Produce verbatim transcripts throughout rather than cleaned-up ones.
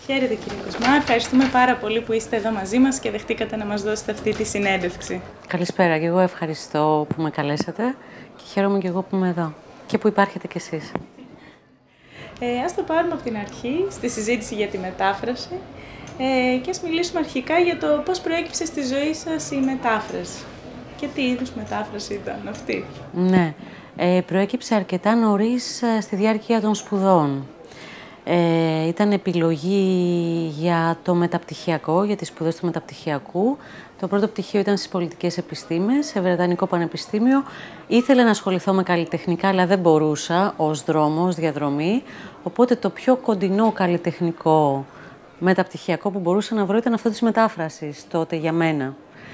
Χαίρετε κύριε Κοσμά, ευχαριστούμε πάρα πολύ που είστε εδώ μαζί μας και δεχτήκατε να μας δώσετε αυτή τη συνέντευξη. Καλησπέρα και εγώ ευχαριστώ που με καλέσατε και χαίρομαι και εγώ που είμαι εδώ και που υπάρχετε κι εσείς. Ε, ας το πάρουμε από την αρχή, στη συζήτηση για τη μετάφραση ε, και ας μιλήσουμε αρχικά για το πώς προέκυψε στη ζωή σας η μετάφραση και τι είδους μετάφραση ήταν αυτή. Ναι, ε, προέκυψε αρκετά νωρίς ε, στη διάρκεια των σπουδών. Ε, ήταν επιλογή για το μεταπτυχιακό, για τις σπουδές του μεταπτυχιακού. Το πρώτο πτυχίο ήταν στις πολιτικές επιστήμες, σε Βρετανικό Πανεπιστήμιο. Ήθελα να ασχοληθώ με καλλιτεχνικά, αλλά δεν μπορούσα ως δρόμο, ως διαδρομή. Οπότε το πιο κοντινό καλλιτεχνικό μεταπτυχιακό που μπορούσα να βρω ήταν αυτό της μετάφρασης τότε για μένα.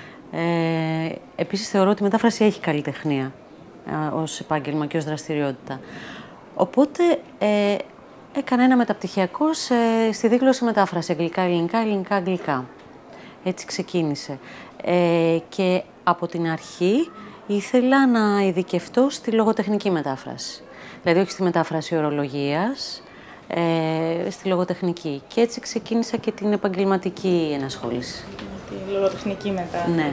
Ε, επίσης θεωρώ ότι η μετάφραση έχει καλλιτεχνία ε, ως επάγγελμα και ως δραστηριότητα. Οπότε ε, έκανα ένα μεταπτυχιακό σε, στη δήλωση μετάφραση αγγλικά-ελληνικά, ελληνικά-αγγλικά. Έτσι ξεκίνησε. Ε, και από την αρχή ήθελα να ειδικευτώ στη λογοτεχνική μετάφραση. Δηλαδή όχι στη μετάφραση ορολογίας, ε, στη λογοτεχνική. Και έτσι ξεκίνησα και την επαγγελματική ενασχόληση. Τη λογοτεχνική μετάφραση. Ναι,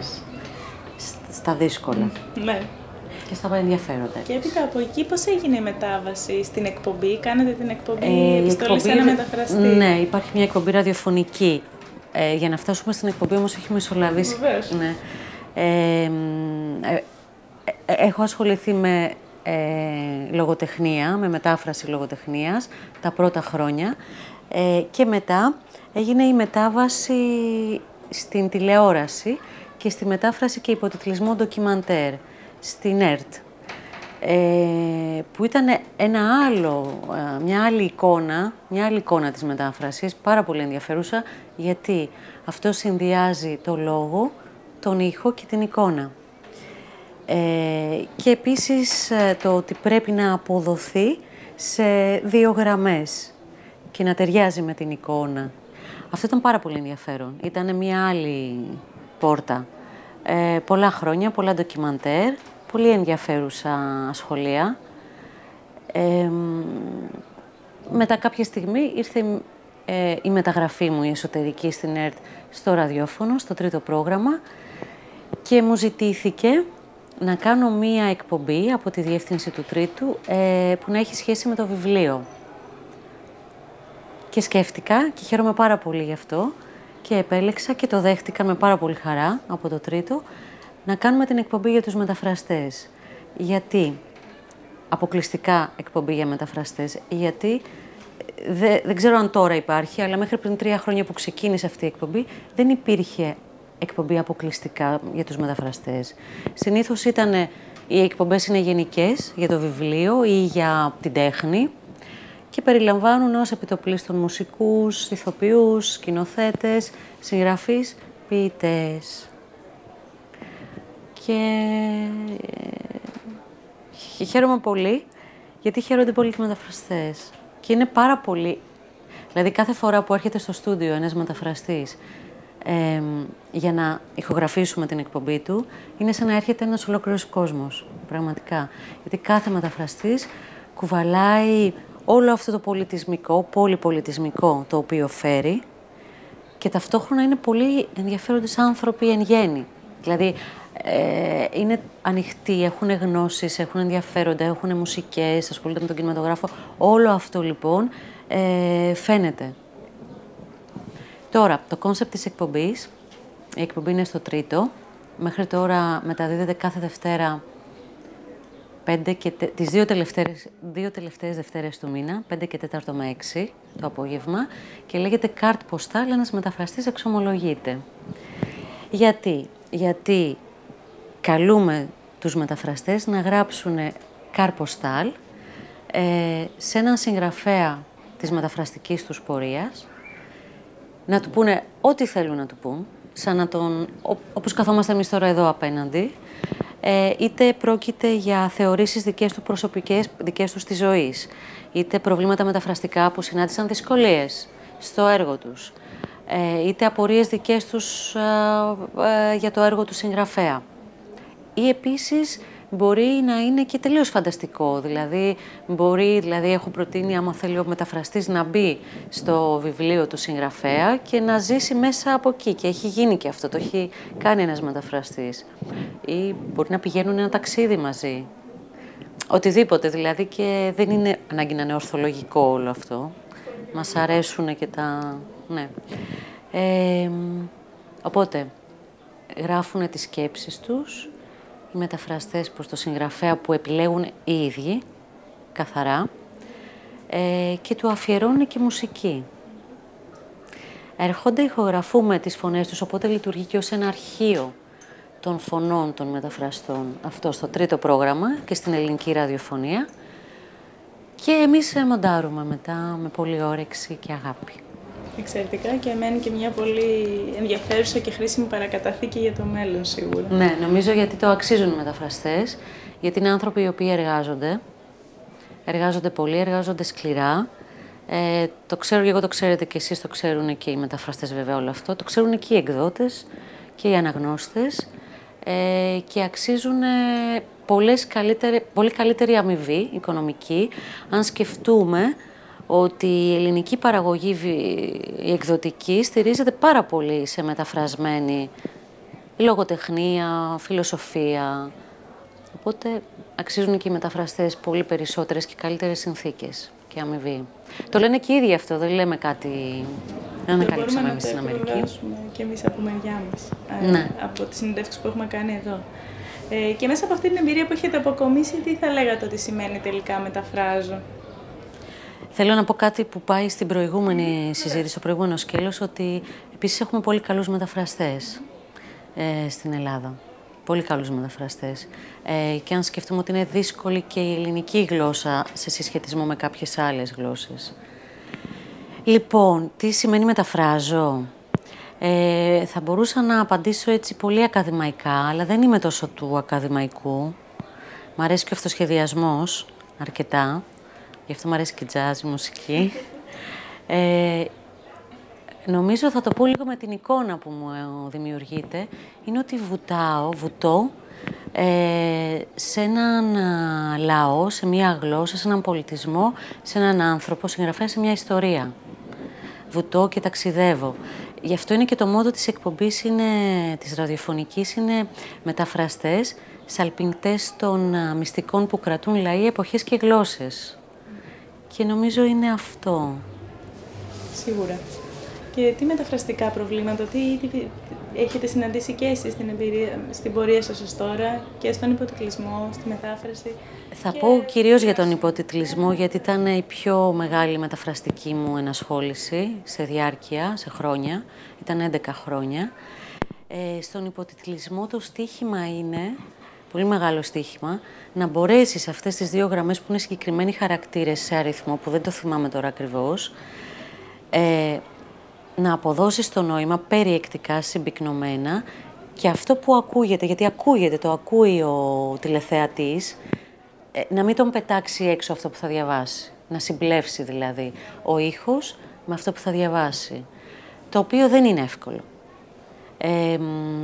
στα δύσκολα. Ναι. Και στα ενδιαφέροντα. Και έπειτα από εκεί πώς έγινε η μετάβαση στην εκπομπή, κάνετε την εκπομπή ε, επιστολή σε ένα μεταφραστή. Ναι, υπάρχει μια εκπομπή ραδιοφωνική. Ε, για να φτάσουμε στην εκπομπή όμως έχει μεσολαβήσει. Βεβαίως. Ναι. Ε, ε, ε, έχω ασχοληθεί με ε, λογοτεχνία, με μετάφραση λογοτεχνίας τα πρώτα χρόνια ε, και μετά έγινε η μετάβαση στην τηλεόραση και στη μετάφραση και υποτιτλισμό ντοκιμαντέρ στην ΕΡΤ, ε, που ήταν ένα άλλο, μια άλλη εικόνα, μια άλλη εικόνα της μετάφρασης, πάρα πολύ ενδιαφέρουσα, γιατί αυτό συνδυάζει το λόγο, τον ήχο και την εικόνα. Ε, και επίσης το ότι πρέπει να αποδοθεί σε δύο γραμμές και να ταιριάζει με την εικόνα. Αυτό ήταν πάρα πολύ ενδιαφέρον. Ήταν μια άλλη πόρτα. Ε, πολλά χρόνια, πολλά ντοκιμαντέρ, πολύ ενδιαφέρουσα σχολεία. Ε, μετά κάποια στιγμή ήρθε ε, η μεταγραφή μου, η εσωτερική στην ΕΡΤ, στο ραδιόφωνο, στο τρίτο πρόγραμμα και μου ζητήθηκε να κάνω μία εκπομπή από τη διεύθυνση του τρίτου ε, που να έχει σχέση με το βιβλίο. Και σκέφτηκα και χαίρομαι πάρα πολύ γι' αυτό και επέλεξα και το δέχτηκα με πάρα πολύ χαρά από το τρίτο να κάνουμε την εκπομπή για τους μεταφραστές. Γιατί, αποκλειστικά εκπομπή για μεταφραστές, γιατί δε, δεν ξέρω αν τώρα υπάρχει, αλλά μέχρι πριν τρία χρόνια που ξεκίνησε αυτή η εκπομπή δεν υπήρχε εκπομπή αποκλειστικά για τους μεταφραστές. Συνήθως ήταν, οι εκπομπές είναι γενικές για το βιβλίο ή για την τέχνη και περιλαμβάνουν ως επιτοπλίστων μουσικούς, ηθοποιούς, σκηνοθέτες, συγγραφείς, ποιητές. Και ε, χαίρομαι πολύ, γιατί χαίρονται πολύ και οι μεταφραστές. Και είναι πάρα πολύ... Δηλαδή, κάθε φορά που έρχεται στο στούντιο ένας μεταφραστής ε, για να ηχογραφήσουμε την εκπομπή του, είναι σαν να έρχεται ένας ολόκληρος κόσμος, πραγματικά. Γιατί κάθε μεταφραστής κουβαλάει όλο αυτό το πολιτισμικό, πολυπολιτισμικό το οποίο φέρει και ταυτόχρονα είναι πολύ ενδιαφέροντες άνθρωποι εν γέννη. Δηλαδή, ε, είναι ανοιχτοί, έχουν γνώσεις, έχουν ενδιαφέροντα, έχουν μουσικές, ασχολούνται με τον κινηματογράφο. Όλο αυτό λοιπόν ε, φαίνεται. Τώρα, το κόνσεπτ της εκπομπής, η εκπομπή είναι στο τρίτο. Μέχρι τώρα μεταδίδεται κάθε Δευτέρα πέντε και τε, τις δύο τελευταίες, δύο τελευταίες Δευτέρες του μήνα, πέντε και τέταρτο με έξι το απόγευμα και λέγεται Κάρτ Ποστάλ, ένας μεταφραστής εξομολογείται. Γιατί, γιατί καλούμε τους μεταφραστές να γράψουν Κάρτ Ποστάλ ε, σε έναν συγγραφέα της μεταφραστικής τους πορείας, να του πούνε ό,τι θέλουν να του πούν, σαν να τον, ό, όπως καθόμαστε εμείς τώρα εδώ απέναντι, Ε, είτε πρόκειται για θεωρήσεις δικές του προσωπικές, δικές τους της ζωής, είτε προβλήματα μεταφραστικά που συνάντησαν δυσκολίες στο έργο τους, ε, είτε απορίες δικές τους ε, ε, για το έργο του συγγραφέα. Ή επίσης μπορεί να είναι και τελείως φανταστικό. Δηλαδή, μπορεί, δηλαδή έχω προτείνει, άμα θέλει ο μεταφραστής, να μπει στο βιβλίο του συγγραφέα και να ζήσει μέσα από εκεί. Και έχει γίνει και αυτό, το έχει κάνει ένας μεταφραστής. Ή μπορεί να πηγαίνουν ένα ταξίδι μαζί. Οτιδήποτε, δηλαδή, και δεν είναι ανάγκη να είναι ορθολογικό όλο αυτό. Μας αρέσουν και τα... ναι. Ε, οπότε, γράφουν τις σκέψεις τους, οι μεταφραστές προς το συγγραφέα που επιλέγουν οι ίδιοι, καθαρά, ε, και του αφιερώνουν και μουσική. Έρχονται, ηχογραφούμε τις φωνές τους, οπότε λειτουργεί και ως ένα αρχείο των φωνών των μεταφραστών. Αυτό στο τρίτο πρόγραμμα και στην ελληνική ραδιοφωνία. Και εμείς μοντάρουμε μετά με πολύ όρεξη και αγάπη. Εξαιρετικά, και μένει και μια πολύ ενδιαφέρουσα και χρήσιμη παρακαταθήκη για το μέλλον, σίγουρα. Ναι, νομίζω γιατί το αξίζουν οι μεταφραστές, γιατί είναι άνθρωποι οι οποίοι εργάζονται, εργάζονται πολύ, εργάζονται σκληρά. Ε, το ξέρω και εγώ, το ξέρετε και εσείς, το ξέρουν και οι μεταφραστές βέβαια όλο αυτό, το ξέρουν και οι εκδότες και οι αναγνώστες, ε, και αξίζουν πολλές καλύτερη, πολύ καλύτερη αμοιβή οικονομική, αν σκεφτούμε ότι η ελληνική παραγωγή, η εκδοτική, στηρίζεται πάρα πολύ σε μεταφρασμένη λογοτεχνία, φιλοσοφία. Οπότε αξίζουν και οι μεταφραστές πολύ περισσότερες και καλύτερες συνθήκες και αμοιβή. Το λένε και οι ίδιοι αυτό, δεν λέμε κάτι... Δεν ανακαλύψαμε εμείς στην Αμερική. Μπορούμε να το επιβεβαιώσουμε και εμείς από μεριά μας, ναι. από τις συνεντεύξεις που έχουμε κάνει εδώ. Ε, και μέσα από αυτή την εμπειρία που έχετε αποκομίσει, τι θα λέγατε ότι σημαίνει τελικά μεταφράζω? Θέλω να πω κάτι που πάει στην προηγούμενη συζήτηση, στο προηγούμενο σκέλος, ότι επίσης έχουμε πολύ καλούς μεταφραστές ε, στην Ελλάδα. Πολύ καλούς μεταφραστές. Ε, και αν σκεφτούμε ότι είναι δύσκολη και η ελληνική γλώσσα σε συσχετισμό με κάποιες άλλες γλώσσες. Λοιπόν, τι σημαίνει μεταφράζω? Ε, θα μπορούσα να απαντήσω έτσι πολύ ακαδημαϊκά, αλλά δεν είμαι τόσο του ακαδημαϊκού. Μ' αρέσει και ο αυτοσχεδιασμός αρκετά. Γι' αυτό μου αρέσει και jazz, η μουσική. Ε, νομίζω θα το πω λίγο με την εικόνα που μου δημιουργείται. Είναι ότι βουτάω, βουτώ ε, σε έναν λαό, σε μια γλώσσα, σε έναν πολιτισμό, σε έναν άνθρωπο, συγγραφέα, σε μια ιστορία. Βουτώ και ταξιδεύω. Γι' αυτό είναι και το μότο της εκπομπής, είναι, της ραδιοφωνικής, είναι μεταφραστές, σαλπιγκτές των μυστικών που κρατούν λαοί, εποχές και γλώσσες. Και νομίζω είναι αυτό. Σίγουρα. Και τι μεταφραστικά προβλήματα, τι, τι έχετε συναντήσει και εσείς στην, εμπειρία, στην πορεία σας ως τώρα, και στον υποτιτλισμό, στη μετάφραση? Θα και... πω κυρίως για τον υποτιτλισμό, γιατί ήταν η πιο μεγάλη μεταφραστική μου ενασχόληση σε διάρκεια, σε χρόνια. Ήταν έντεκα χρόνια. Ε, στον υποτιτλισμό το στίχημα είναι... πολύ μεγάλο στοίχημα, να μπορέσεις αυτές τις δύο γραμμές που είναι συγκεκριμένοι χαρακτήρες σε αριθμό, που δεν το θυμάμαι τώρα ακριβώς, ε, να αποδώσεις το νόημα περιεκτικά, συμπυκνωμένα, και αυτό που ακούγεται, γιατί ακούγεται, το ακούει ο τηλεθεατής, ε, να μην τον πετάξει έξω αυτό που θα διαβάσει. Να συμπλεύσει δηλαδή ο ήχος με αυτό που θα διαβάσει. Το οποίο δεν είναι εύκολο. Ε,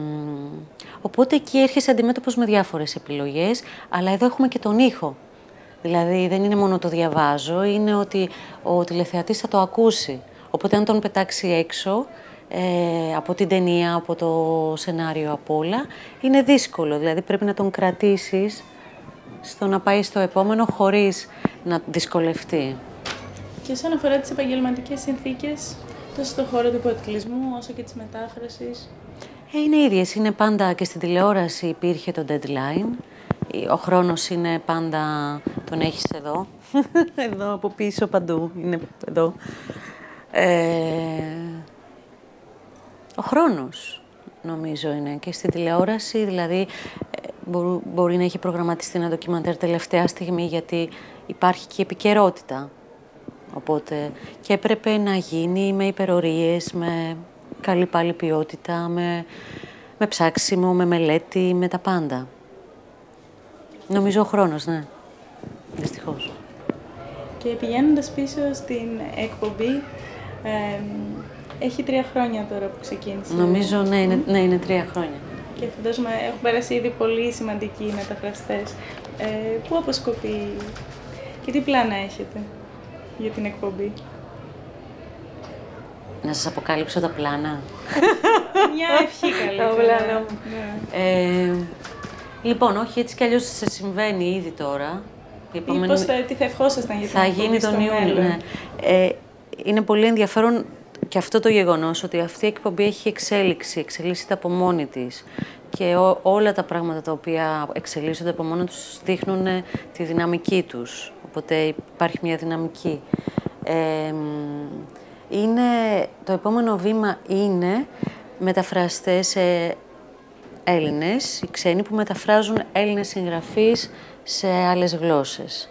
οπότε εκεί έρχεσαι αντιμέτωπος με διάφορες επιλογές, αλλά εδώ έχουμε και τον ήχο. Δηλαδή δεν είναι μόνο το διαβάζω, είναι ότι ο τηλεθεατής θα το ακούσει. Οπότε αν τον πετάξει έξω ε, από την ταινία, από το σενάριο, από όλα, είναι δύσκολο. Δηλαδή πρέπει να τον κρατήσεις στο να πάει στο επόμενο χωρίς να δυσκολευτεί. Και όσον αφορά τις επαγγελματικές συνθήκες, τόσο στον χώρο του υποτιτλισμού όσο και της μετάφρασης? Ε, είναι ίδιες. Είναι πάντα, και στην τηλεόραση υπήρχε το deadline. Ο χρόνος είναι πάντα, τον έχεις εδώ. Εδώ από πίσω παντού. Είναι εδώ. Ε, ο χρόνος, νομίζω, είναι. Και στην τηλεόραση, δηλαδή, μπορεί, μπορεί να έχει προγραμματιστεί ένα ντοκιμαντέρ τελευταία στιγμή, γιατί υπάρχει και επικαιρότητα. Οπότε και έπρεπε να γίνει με υπερορίες, με καλή πάλι ποιότητα, με, με ψάξιμο, με μελέτη, με τα πάντα. Νομίζω ο χρόνος, ναι. Δυστυχώς. Και πηγαίνοντας πίσω στην εκπομπή, ε, έχει τρία χρόνια τώρα που ξεκίνησε. Νομίζω, ναι, είναι, ναι, είναι τρία χρόνια. και φαντάζομαι έχουν περάσει ήδη πολύ σημαντικοί μεταφραστές. Ε, πού αποσκοπεί και τι πλάνα έχετε για την εκπομπή? Να σας αποκαλύψω τα πλάνα. Μια ευχή καλύτερα. Ναι. Ε, λοιπόν, όχι, έτσι κι αλλιώς σε συμβαίνει ήδη τώρα. Επόμενη... Ή πώς θα, τι θα ευχόσασταν για την θα γίνει τον Ιούνιο, ναι. Ε, είναι πολύ ενδιαφέρον και αυτό το γεγονός ότι αυτή η εκπομπή έχει εξέλιξη, εξελίσσεται από μόνη της. Και ό, όλα τα πράγματα τα οποία εξελίσσονται από μόνα τους δείχνουν τη δυναμική τους. Οπότε υπάρχει μια δυναμική. Ε, είναι, το επόμενο βήμα είναι μεταφραστές ε, Έλληνες, οι ξένοι που μεταφράζουν Έλληνες συγγραφείς σε άλλες γλώσσες.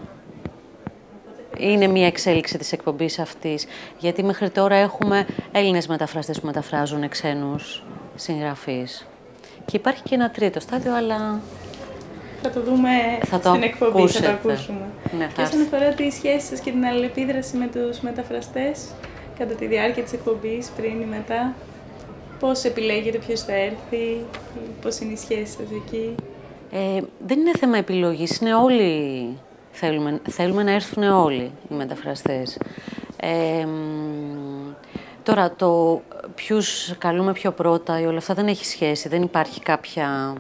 Είναι μια εξέλιξη της εκπομπής αυτής, γιατί μέχρι τώρα έχουμε Έλληνες μεταφραστές που μεταφράζουν ξένους συγγραφείς. Και υπάρχει και ένα τρίτο στάδιο, αλλά... Θα το δούμε θα στην το εκπομπή, ακούσετε. θα το ακούσουμε. Ναι, και όσον αφορά τη σχέση σας και την αλληλεπίδραση με τους μεταφραστές, κατά τη διάρκεια της εκπομπής, πριν ή μετά, πώς επιλέγετε ποιος θα έρθει, πώς είναι η σχέση σας εκεί? Ε, δεν είναι θέμα επιλογής, είναι όλοι... Θέλουμε, θέλουμε να έρθουν όλοι οι μεταφραστές. Ε, τώρα, το ποιους καλούμε πιο πρώτα ή όλα αυτά δεν έχει σχέση, δεν υπάρχει κάποια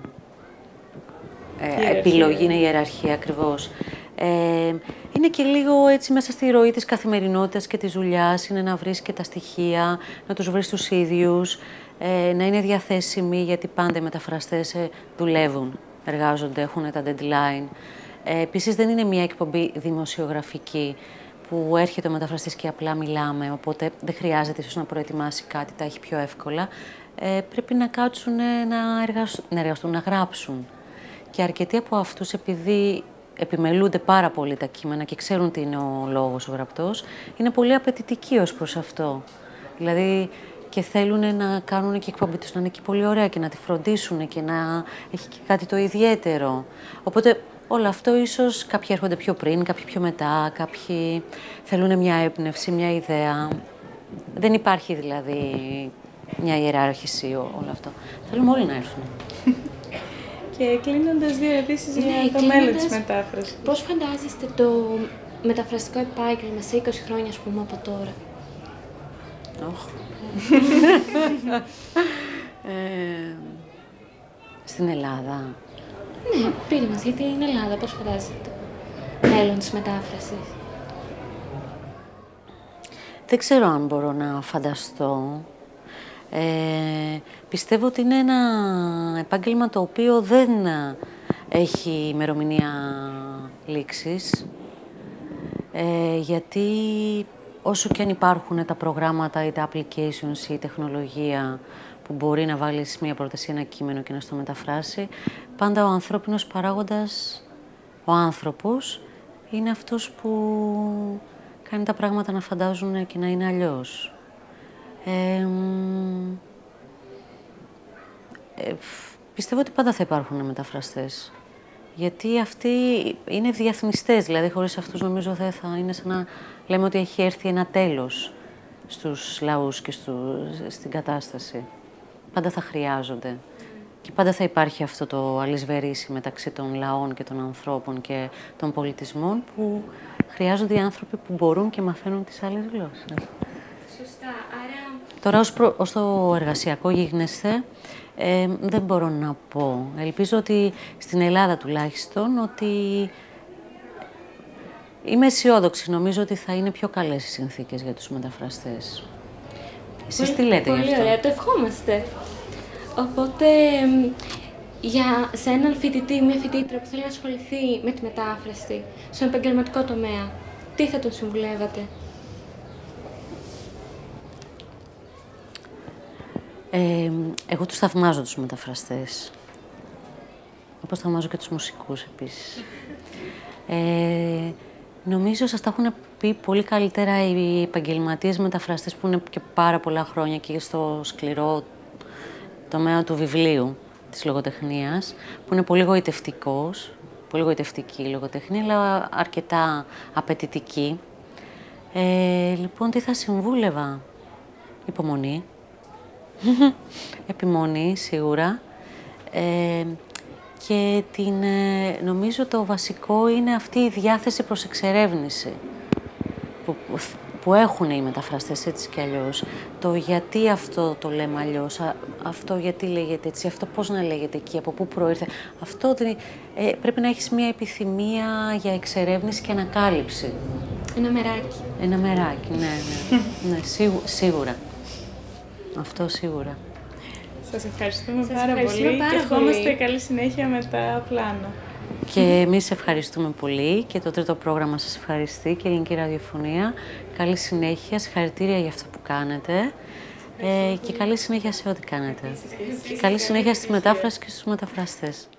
ε, επιλογή, είναι ιεραρχία ακριβώς. Ε, είναι και λίγο έτσι μέσα στη ροή της καθημερινότητας και της δουλειάς, είναι να βρεις και τα στοιχεία, να τους βρεις τους ίδιους, ε, να είναι διαθέσιμοι, γιατί πάντα οι μεταφραστές ε, δουλεύουν, εργάζονται, έχουν τα deadline. Ε, επίσης, δεν είναι μια εκπομπή δημοσιογραφική που έρχεται ο μεταφραστής και απλά μιλάμε, οπότε δεν χρειάζεται ίσως να προετοιμάσει κάτι, τα έχει πιο εύκολα. Ε, πρέπει να κάτσουν να εργαστούν, να εργαστούν, να γράψουν. Και αρκετοί από αυτούς, επειδή επιμελούνται πάρα πολύ τα κείμενα και ξέρουν τι είναι ο λόγος ο γραπτός, είναι πολύ απαιτητικοί ως προς αυτό. Δηλαδή, και θέλουν να κάνουν και η εκπομπή τους να είναι και πολύ ωραία και να τη φροντίσουν και να έχει και κάτι το ιδιαίτερο. Οπότε, όλο αυτό ίσως κάποιοι έρχονται πιο πριν, κάποιοι πιο μετά, κάποιοι θέλουν μια έμπνευση, μια ιδέα. Δεν υπάρχει δηλαδή μια ιεράρχηση όλο αυτό. Θέλουμε όλοι να έρθουν. Και κλείνοντας, δύο ερωτήσεις ναι, για το μέλλον της μετάφρασης. Πώς φαντάζεστε το μεταφραστικό επάγγελμα σε είκοσι χρόνια, ας πούμε, από τώρα? Oh. ε, στην Ελλάδα. Ναι, πείτε μας, γιατί είναι Ελλάδα, πώς φαντάζεστε το μέλλον της μετάφρασης? Δεν ξέρω αν μπορώ να φανταστώ. Ε, πιστεύω ότι είναι ένα επάγγελμα το οποίο δεν έχει ημερομηνία λήξης. Ε, γιατί όσο και αν υπάρχουν τα προγράμματα ή τα applications ή η τεχνολογία που μπορεί να βάλεις μία πρόταση, ένα κείμενο και να στο μεταφράσει, πάντα ο ανθρώπινος παράγοντας, ο άνθρωπος, είναι αυτός που κάνει τα πράγματα να φαντάζουν και να είναι αλλιώς. Ε, ε, πιστεύω ότι πάντα θα υπάρχουν μεταφραστές. Γιατί αυτοί είναι διεθνιστές, δηλαδή χωρίς αυτούς νομίζω δεν θα είναι σαν να λέμε ότι έχει έρθει ένα τέλος στους λαούς και στου, στην κατάσταση. Πάντα θα χρειάζονται. Και πάντα θα υπάρχει αυτό το αλυσβερίσι μεταξύ των λαών και των ανθρώπων και των πολιτισμών που χρειάζονται οι άνθρωποι που μπορούν και μαθαίνουν τις άλλες γλώσσες. Σωστά, άρα... Τώρα, ως, προ, ως το εργασιακό γίγνεσθε, ε, δεν μπορώ να πω. Ελπίζω ότι στην Ελλάδα τουλάχιστον ότι είμαι αισιόδοξη. Νομίζω ότι θα είναι πιο καλές οι συνθήκες για τους μεταφραστές. Εσείς τι λέτε γι' αυτό? Πολύ ωραία, το ευχόμαστε. Οπότε, για σε έναν φοιτητή, μια φοιτήτρια που θέλει να ασχοληθεί με τη μετάφραση στον επαγγελματικό τομέα, τι θα τον συμβουλεύατε? Ε, εγώ τους θαυμάζω τους μεταφραστές. Όπως θαυμάζω και τους μουσικούς επίσης. Ε, νομίζω σας τα έχουν πει πολύ καλύτερα οι επαγγελματίες μεταφραστές που είναι και πάρα πολλά χρόνια και στο σκληρό τομέα του βιβλίου, της λογοτεχνίας, που είναι πολύ γοητευτικός, πολύ γοητευτική η λογοτεχνία, αλλά αρκετά απαιτητική. Ε, λοιπόν, τι θα συμβούλευα? Υπομονή. Επιμονή, σίγουρα. Ε, και την, ε, νομίζω το βασικό είναι αυτή η διάθεση προς εξερεύνηση που, που έχουν οι μεταφραστές έτσι κι αλλιώς. Το γιατί αυτό το λέμε αλλιώς, αυτό γιατί λέγεται έτσι, αυτό πώς να λέγεται εκεί, από πού προήρθε. Αυτό ε, πρέπει να έχεις μια επιθυμία για εξερεύνηση και ανακάλυψη. Ένα μεράκι. Ένα μεράκι, ναι, ναι. ναι σίγου, σίγουρα. Αυτό σίγουρα. Σας ευχαριστούμε Σας πάρα ευχαριστούμε πολύ πάρα και ευχόμαστε πολύ. καλή συνέχεια με τα πλάνα. Και εμείς ευχαριστούμε πολύ και το τρίτο πρόγραμμα σας ευχαριστεί και η Ελληνική Ραδιοφωνία. Καλή συνέχεια, συγχαρητήρια για αυτό που κάνετε ε, και καλή συνέχεια σε ό,τι κάνετε. Καλή συνέχεια στη μετάφραση και στους μεταφραστές.